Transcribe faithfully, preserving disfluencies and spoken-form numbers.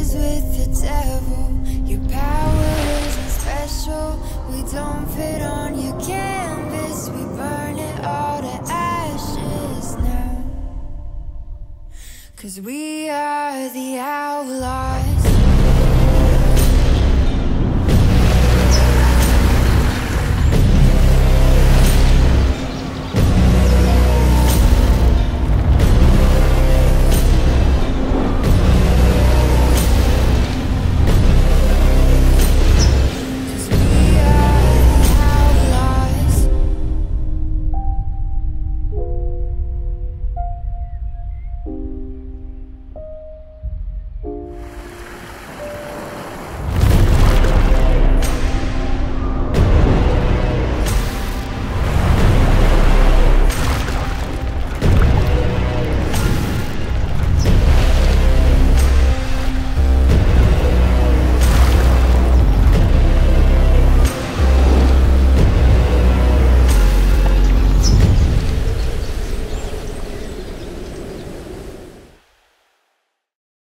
deals with the devil. Your power isn't special. We don't fit on your canvas. We burn it all to ashes now. 'Cause we are the outlaws.